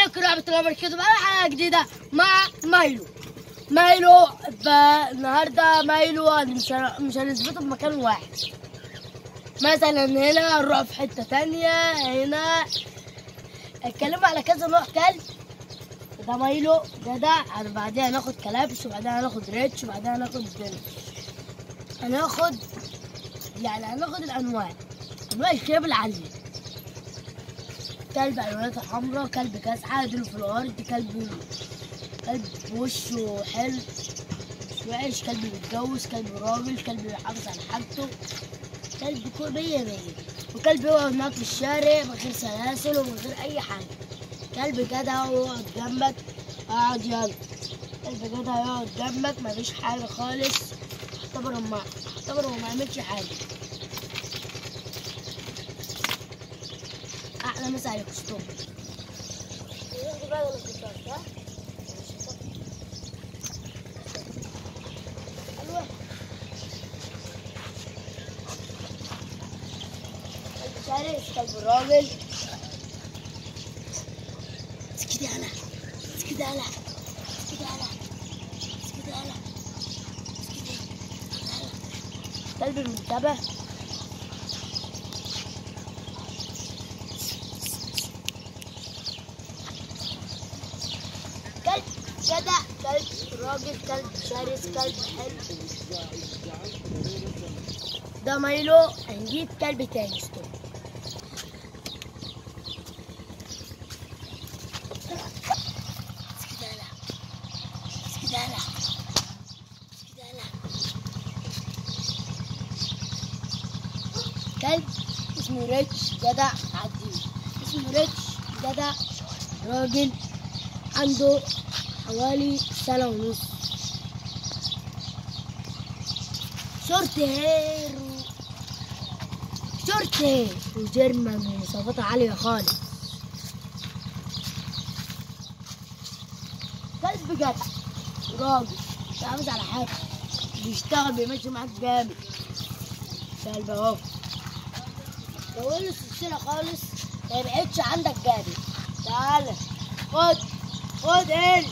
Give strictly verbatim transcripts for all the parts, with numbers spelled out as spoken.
عليكم ورحمة الله وبركاته. بقى حلقة جديدة مع مايلو. مايلو النهارده مايلو مش مش هنثبته في مكان واحد. مثلا هنا نروح في حتة تانية، هنا اتكلموا على كذا نوع كلب. ده مايلو جدع، بعدين هناخد كلبش، وبعدين هناخد ريتش، وبعدين هناخد بنش. هناخد يعني هناخد الانواع انواع الكلاب العالية. كلب الواناته حمراء، كلب كاسحة ديله في الارض، كلب كلب وشه حلو مش وحش، كلب بيتجوز، كلب راجل، كلب بيحافظ على حاجته، كلب مية مية، وكلب يقعد معاك في الشارع من غير سلاسل ومن غير اي حاجة. كلب جدع ويقعد جنبك، اقعد يلا. كلب جدع يقعد جنبك مفيش حاجة خالص، اعتبره ما اعتبره ما عملش حاجة. احلى مسا عليك ستوب. كلب شرس، كلب راجل. اسكت يالا، اسكت يالا، اسكت يالا، اسكت يالا، كلب المنتبه. كلب جدع، كلب راجل، كلب شرس، كلب حلو. ده مايلو. هنجيب كلب تاني ستوب. كلب اسمه ريتش جدع عديل، اسمه ريتش جدع راجل، عنده حوالي سنة ونص. شورت هير شورت هير وجرمة مواصفاتها عالية خالص. كلب جدع راجل بيحافظ على حاجة، بيشتغل، بيمشي معاك جامد. كلب اهو لو له السلسلة خالص ما يبعدش عندك جامد. تعالى خد خد هنا.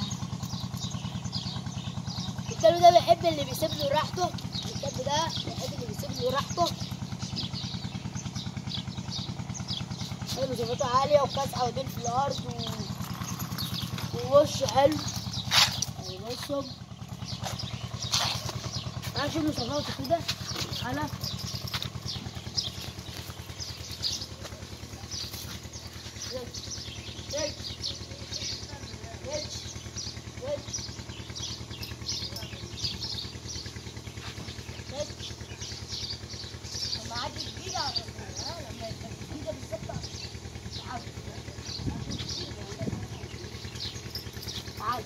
الكلب ده بيحب اللي بيسيب له راحته، الكلب ده بيحب اللي بيسيب له راحته. حلو، مواصفاته عالية وكاسحة ودين في الأرض و... ووشه حلو. بصوا تعالى شوف مواصفاته كده. تعالى لما عادي جديدة لما يبقى جديدة بالظبط تعالى تعالى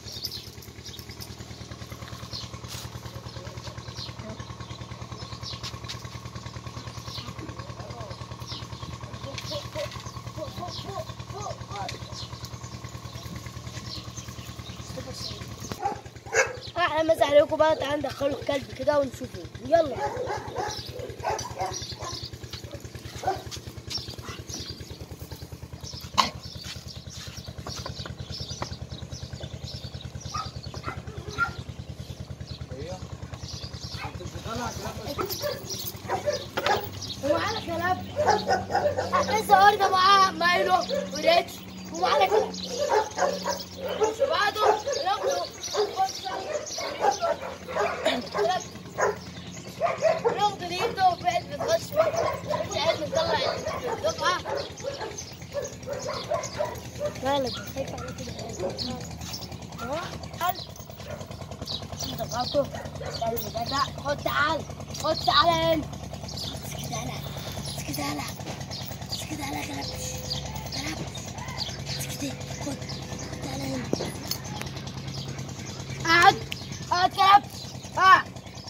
احلى مسا عليكم بقى. تعالى ندخلوا الكلب كده ونشوفه. يلا ومعانا كلاب. لسه واخده معاها مايلو وريتش، ومعانا كلاب مش بعده ناخده ناخده ليده وبعد بتغش مش عايز نطلع الدفعه. مالك خايف عليه كده اهو. قلب دفعته كلب جدع. خد تعال خد تعالى هنا. اسكت هلا اسكت هلا اسكت هلا كلبش كلبش اسكت. خد تعالى هنا. قعد قعد كلبش قعد.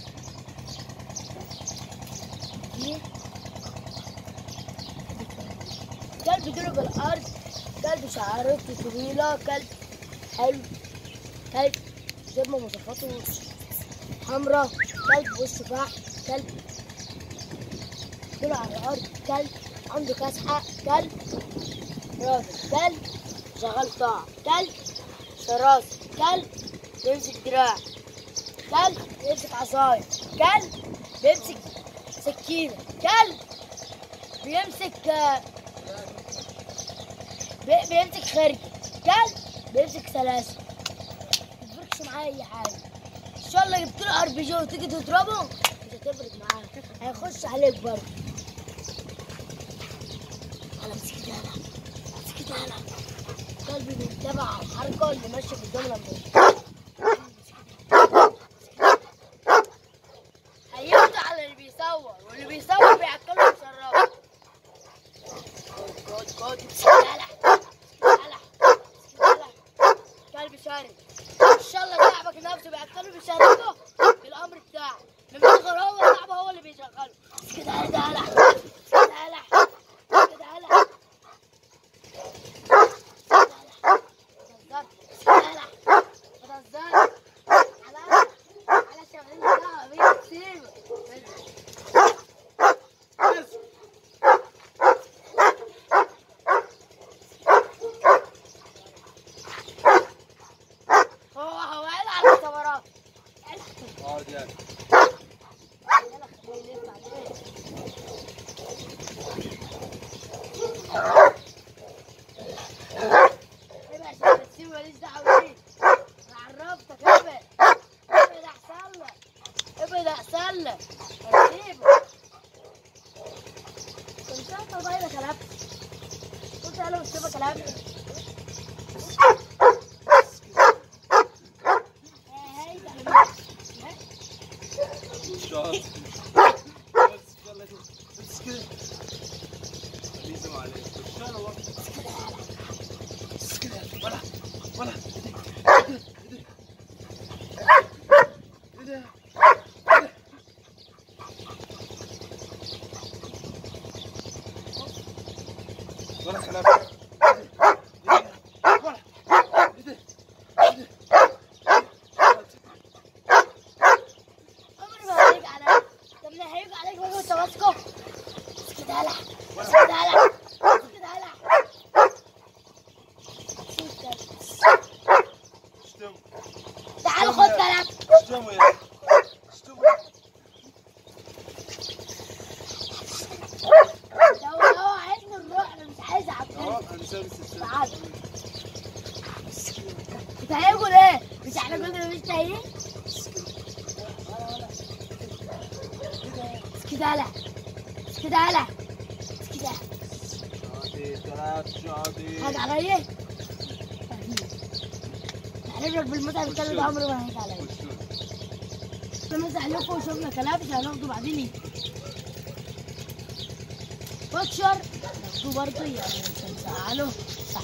كلب ديله بالارض، كلب شعرته طويله، كلب حلو، كلب جرمه مواصفاته حمراء، كلب وشه فحم، كلب ديله على الارض، كلب عنده كاسحه، كلب راجل، كلب شغال طاع، كلب شراسة، كلب بيمسك دراع، كلب بيمسك عصاية، كلب بيمسك سكينة، كلب بيمسك بي- بيمسك خرج، كلب بيمسك سلاسل. متفرقش معاه أي حاجة. إن شاء الله جبت له ار بي جي وتيجي تضربه مش هتفرق معاه، هيخش عليك برضه. أنا مسكت أنا مسكت أنا قلبي بيتبع الحركة اللي ماشية قدام لما هيقطع على اللي بيصور، واللي بيصور بيعكله ويشربه. كود كود مسكت أنا مسكت أنا كلب شارد. إن شاء الله صاحبك نفسه بيعكله ويشربه بالأمر بتاعه. لما يصغر هو صاحبه هو اللي بيشغله. مسكت أنا ده أنا مسكت أنا مسكت أنا ماليش دعوة بيه. أنا عرفتك ابعد ابعد أحسن لك ابعد أحسن لك هسيبه. كنت أنت وضايلك يا لبس. قلت أنا مش سيبك يا لبس. ولا ولا ولا كلام ولا عمري ما هيجي عليك. طب ما هيجي عليك وأنا وأنت ماسكه. اسكت هلا اسكت هلا اسكت هلا. تعال خد كلام. شتموا يا شتموا لو هو عايزني نروح انا مش عايز اعبيه. اه انا سامي السلسله. تعال. انت هياكل ايه؟ مش احنا كنا مش تايهين؟ اسكت هلا اسكت هلا اسكت هلا. شادي ثلاث شادي هاج عليا؟ هنضرب بالمتعة الكلب ده عمره ما هيجي عليا. نمسح لكم وشوفنا كلابش هناخده بعدين ايه؟ بوتشر ناخده برضه يعني مش هنزعله صح.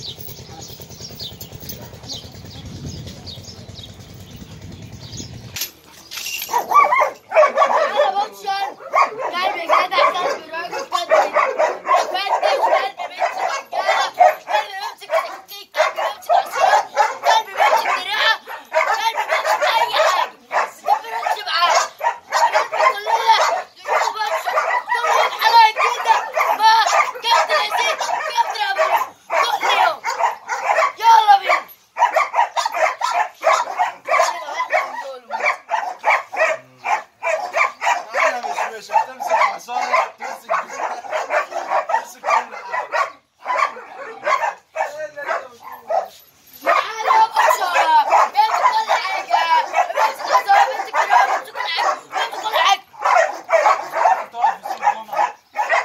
تعالى بوتشر كلب جدع كلب راجل كلب مفتش كلب بيمسك رجالة كلب بيمسك تكتيك كلب بيمسك عصيان كلب بيمسك دراع كلب بيمسك أي حاجة. ما تفرقش معاه. الناس كلها تقول بوتشر تقول حلقة جديدة مع كابتن ياسين كابتن أبو كل يوم. يلا بينا. انا مش مش هتمسك عصايه تمسك تمسك كل حاجه. تعالى يا بوتشر بيمسك كل حاجة بيمسك عصاية بيمسك دراع بيمسك كل حاجة بيمسك كل حاجة. تقعد في سوق الجمعه.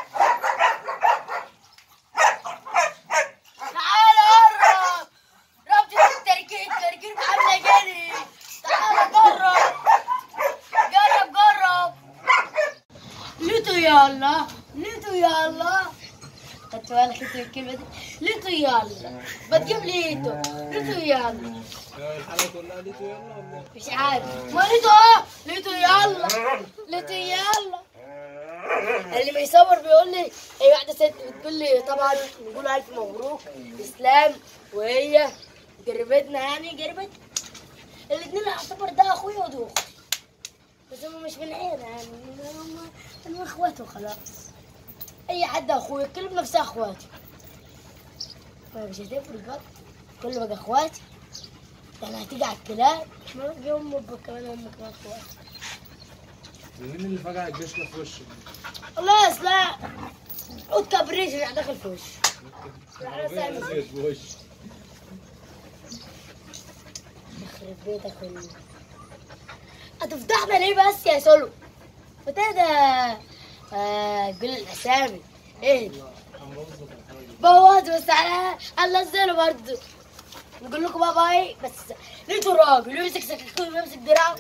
تعالى قرب. رابطة التركيب التركيب عاملة جري. تعالى جرب جرب جرب. ليتو يلا ليتو يلا. خدت بالك انت من الكلمة دي؟ ليتو يلا بتجيب ليتو ليتو يلا. الحلقه كلها ليتو يلا ولا مش عارف ما ليتو اه ليتو يلا ليتو يلا. اللي بيصور بيقول لي هي واحدة ست بتقول لي طبعا نقول ألف مبروك إسلام وهي جربتنا يعني جربت الاتنين يعتبر ده أخويا وده أختي بس هم مش من عيلة يعني هم هم إخواته خلاص. أي حد أخويا الكلب نفسها إخواته. مش هتفرق بقى، كل بقى اخواتي. ده انا هتيجي على الكلاب، ما اجي امك كمان، امك كمان اخواتي. مين اللي فجأة الجيش لف وشك؟ خلاص لا، قط كبريت راح داخل في وشي. يخرب بيتك والله. هتفضحنا ليه بس يا سولو؟ وتهدى آه قول الاسامي ايه؟ بوظ بس على هننزله برضه. نقول لكم باي باي بس لقيتوا راجل يمسك سكاكين ويمسك دراعه.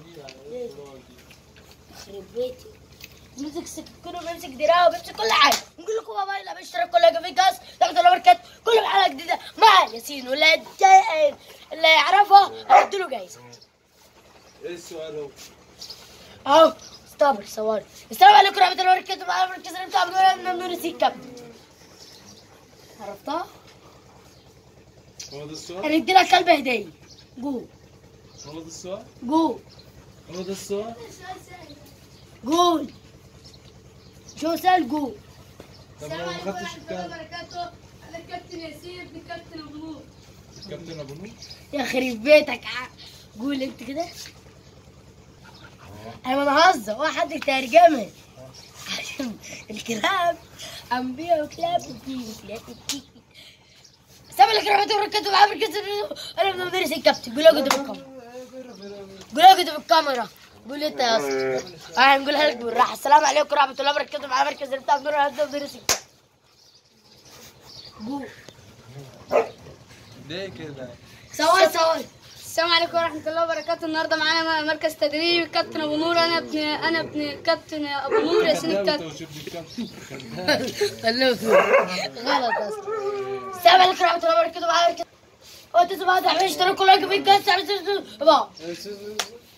يخرب بيتي. بيمسك سكينه وبيمسك دراعه وبيمسك كل حاجه. نقول لكم باي باي. لا بيشترك كل حاجه في جاز تاخدوا البركات كل حلقه جديده مع ياسين. واللي يتجا- اللي يعرفها هندي له جايزه. ايه السؤال هو؟ اهو استبر صوري. السلام عليكم ورحمه الله وبركاته. معانا مركز اللي بتاع ممنون نسيت كابتن. عرفتها؟ هو ده السؤال؟ هندي لك كلب هديه. جو هو ده السؤال؟ جو هو ده السؤال؟ قول شو سال قول. طب لو ما خدتش الكلام؟ انا كابتن ياسين ابن كابتن ابو نور. كابتن ابو نور؟ يخرب بيتك. قول انت كده. انا بهزر واحد ترجمه عشان الكلاب انبياء وكلاب وكلاب وكلاب. سامع لك رحمة الله وبركاته. معاه مركز انا بدي مدرس الكابتن. قول له قدام الكاميرا. قول له قدام الكاميرا. قول انت يا اسطى. اه نقولها لك بالراحه. السلام عليكم ورحمه الله وبركاته. معاه مركز بتاع نور هذا مدرس الكابتن. قول ليه كده؟ سوال سوال. السلام عليكم ورحمه الله وبركاته. النهارده معانا مركز تدريب كابتن ابو نور. انا ابن انا ابن كابتن ابو نور ياسين الكابتن. خلوه غلط اصلا. السلام عليكم ورحمه الله وبركاته. معاه مركز هو تسمع هذا عشان اشتركوا لايك في القناه.